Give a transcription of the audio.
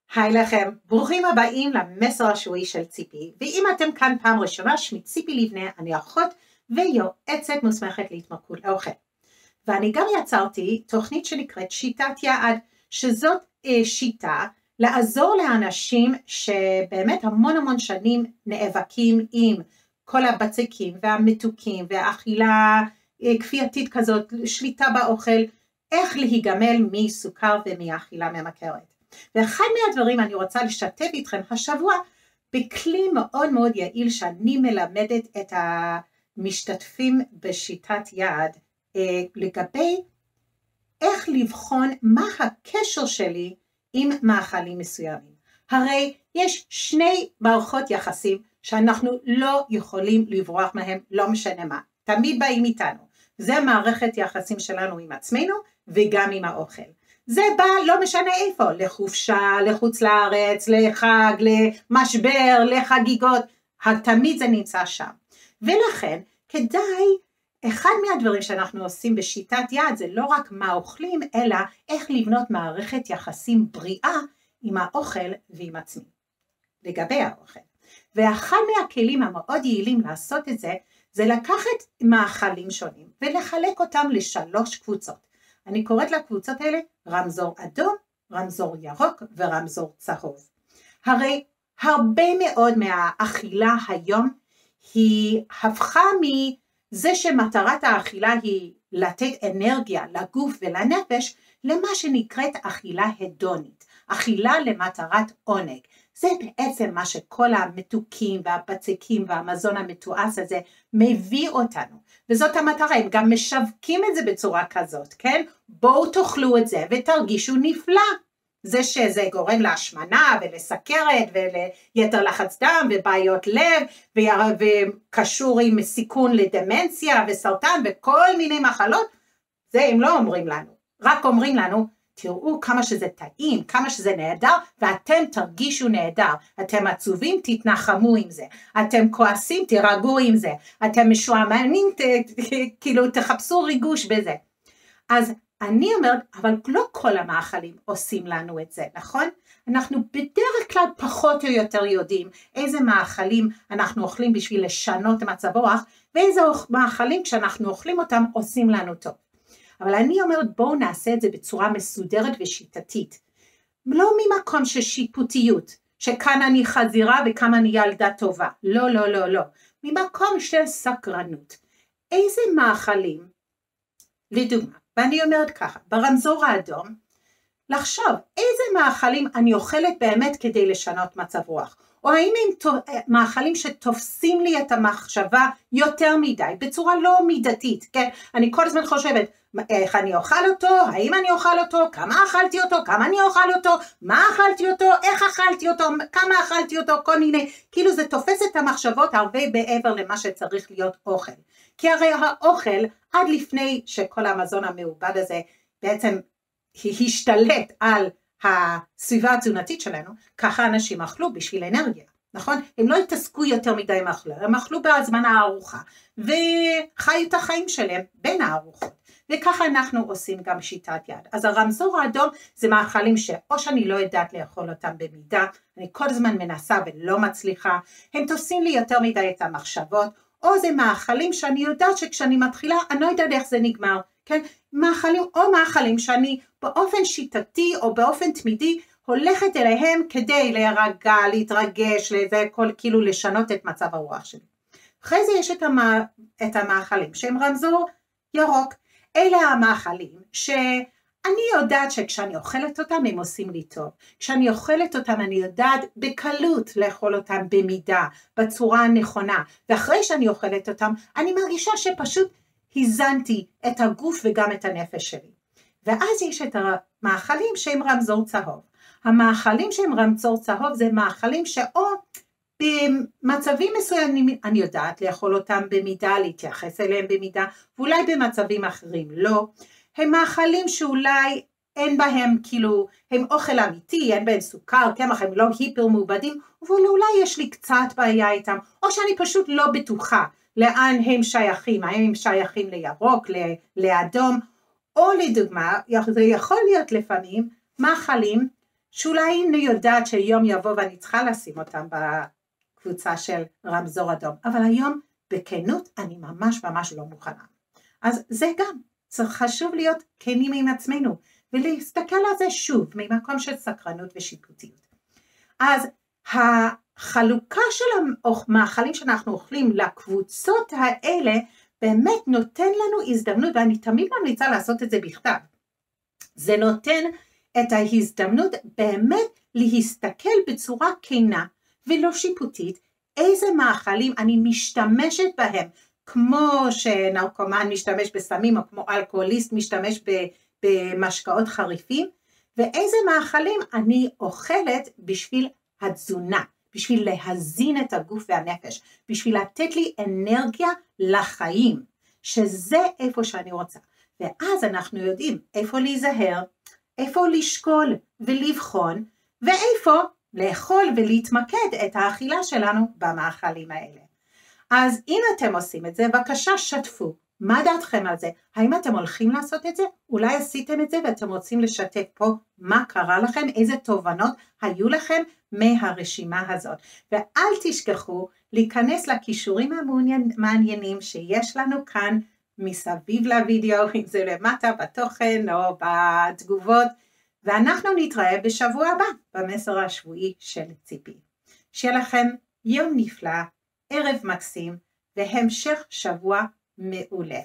היי לכם, ברוכים הבאים למסר השבועי של ציפי, ואם אתם כאן פעם ראשונה, שמי ציפי לבנה, אני אחות ויועצת מוסמכת להתמכרות לאוכל. ואני גם יצרתי תוכנית שנקראת שיטת יעד, שזאת שיטה לעזור לאנשים שבאמת המון שנים נאבקים עם כל הבצקים והמתוקים והאכילה כפייתית כזאת, שליטה באוכל, איך להיגמל מסוכר ומאכילה ממכרת. ואחד מהדברים אני רוצה לשתף איתכם השבוע בכלי מאוד יעיל שאני מלמדת את המשתתפים בשיטת יעד לגבי איך לבחון מה הקשר שלי עם מאכלים מסוימים. הרי יש שני מערכות יחסים שאנחנו לא יכולים לברוח מהם, לא משנה מה, תמיד באים איתנו. זה מערכת יחסים שלנו עם עצמנו וגם עם האוכל. זה בא לא משנה איפה, לחופשה, לחוץ לארץ, לחג, למשבר, לחגיגות, תמיד זה נמצא שם. ולכן כדאי, אחד מהדברים שאנחנו עושים בשיטת יעד זה לא רק מה אוכלים, אלא איך לבנות מערכת יחסים בריאה עם האוכל ועם עצמי, לגבי האוכל. ואחד מהכלים המאוד יעילים לעשות את זה, זה לקחת מאכלים שונים ולחלק אותם לשלוש קבוצות. אני קוראת לקבוצות האלה רמזור אדום, רמזור ירוק ורמזור צהוב. הרי הרבה מאוד מהאכילה היום היא הפכה מזה שמטרת האכילה היא לתת אנרגיה לגוף ולנפש, למה שנקראת אכילה הדונית, אכילה למטרת עונג. זה בעצם מה שכל המתוקים והבצקים והמזון המתועש הזה מביא אותנו. וזאת המטרה, הם גם משווקים את זה בצורה כזאת, כן? בואו תאכלו את זה ותרגישו נפלא. זה שזה גורם להשמנה ולסכרת וליתר לחץ דם ובעיות לב וקשור עם סיכון לדמנציה וסרטן וכל מיני מחלות, זה הם לא אומרים לנו, רק אומרים לנו, תראו כמה שזה טעים, כמה שזה נהדר, ואתם תרגישו נהדר. אתם עצובים, תתנחמו עם זה. אתם כועסים, תירגעו עם זה. אתם משועממים, כאילו תחפשו ריגוש בזה. אז אני אומרת, אבל לא כל המאכלים עושים לנו את זה, נכון? אנחנו בדרך כלל פחות או יותר יודעים איזה מאכלים אנחנו אוכלים בשביל לשנות מצב רוח, ואיזה מאכלים כשאנחנו אוכלים אותם עושים לנו טוב. אבל אני אומרת בואו נעשה את זה בצורה מסודרת ושיטתית. לא ממקום של שיפוטיות, שכאן אני חזירה וכאן אני ילדה טובה. לא. ממקום של סקרנות. איזה מאכלים, לדוגמה, ואני אומרת ככה, ברמזור האדום, לחשוב איזה מאכלים אני אוכלת באמת כדי לשנות מצב רוח. או האם הם מאכלים שתופסים לי את המחשבה יותר מדי, בצורה לא מידתית, כן? אני כל הזמן חושבת, איך אני אוכל אותו, האם אני אוכל אותו, כמה אכלתי אותו, כמה אני אוכל אותו, מה אכלתי אותו, איך אכלתי אותו, כמה אכלתי אותו, כל מיני, כאילו זה תופס את המחשבות הרבה בעבר למה שצריך להיות אוכל. כי הרי האוכל, עד לפני שכל המזון המעובד הזה בעצם השתלט על הסביבה התזונתית שלנו, ככה אנשים אכלו בשביל אנרגיה, נכון? הם לא התעסקו יותר מדי עם האכילה, הם אכלו בזמן הארוחה, וחיו את החיים שלהם בין הארוחות, וככה אנחנו עושים גם שיטת יד. אז הרמזור האדום זה מאכלים שאו שאני לא יודעת לאכול אותם במידה, אני כל הזמן מנסה ולא מצליחה, הם תופסים לי יותר מדי את המחשבות, או זה מאכלים שאני יודעת שכשאני מתחילה, אני לא יודעת איך זה נגמר, כן? מאכלים שאני באופן שיטתי או באופן תמידי הולכת אליהם כדי להירגע, להתרגש, לזה כל כאילו לשנות את מצב הרוח שלי. אחרי זה יש את המאכלים שהם רמזור ירוק. אלה המאכלים שאני יודעת שכשאני אוכלת אותם הם עושים לי טוב. כשאני אוכלת אותם אני יודעת בקלות לאכול אותם במידה, בצורה הנכונה. ואחרי שאני אוכלת אותם אני מרגישה שפשוט הזנתי את הגוף וגם את הנפש שלי. ואז יש את המאכלים שהם רמזור צהוב. המאכלים שהם רמזור צהוב זה מאכלים שאו במצבים מסוימים אני יודעת לאכול אותם במידה, להתייחס אליהם במידה, ואולי במצבים אחרים לא. הם מאכלים שאולי אין בהם כאילו, הם אוכל אמיתי, אין בהם סוכר, קמח, הם לא היפר מעובדים, אבל אולי יש לי קצת בעיה איתם, או שאני פשוט לא בטוחה לאן הם שייכים, האם הם שייכים לירוק, לאדום, או לדוגמה, זה יכול להיות לפעמים מאכלים שאולי אני יודעת שיום יבוא ואני צריכה לשים אותם בקבוצה של רמזור אדום, אבל היום בכנות אני ממש לא מוכנה. אז זה גם, צריך חשוב להיות כנים עם עצמנו, ולהסתכל על זה שוב, ממקום של סקרנות ושיפוטיות. אז החלוקה של המאכלים שאנחנו אוכלים לקבוצות האלה, באמת נותן לנו הזדמנות, ואני תמיד ממליצה לעשות את זה בכתב. זה נותן את ההזדמנות באמת להסתכל בצורה כנה ולא שיפוטית, איזה מאכלים אני משתמשת בהם, כמו שנרקומן משתמש בסמים, או כמו אלכוהוליסט משתמש במשקאות חריפים, ואיזה מאכלים אני אוכלת בשביל התזונה, בשביל להזין את הגוף והנפש, בשביל לתת לי אנרגיה לחיים, שזה איפה שאני רוצה. ואז אנחנו יודעים איפה להיזהר, איפה לשקול ולבחון, ואיפה לאכול ולהתמקד את האכילה שלנו במאכלים האלה. אז אם אתם עושים את זה, בבקשה שתפו. מה דעתכם על זה? האם אתם הולכים לעשות את זה? אולי עשיתם את זה ואתם רוצים לשתף פה מה קרה לכם, איזה תובנות היו לכם מהרשימה הזאת. ואל תשכחו להיכנס לכישורים המעניינים שיש לנו כאן מסביב לוידאו, אם זה למטה בתוכן או בתגובות, ואנחנו נתראה בשבוע הבא במסר השבועי של ציפי. שיהיה לכם יום נפלא, ערב מקסים והמשך שבוע מעולה.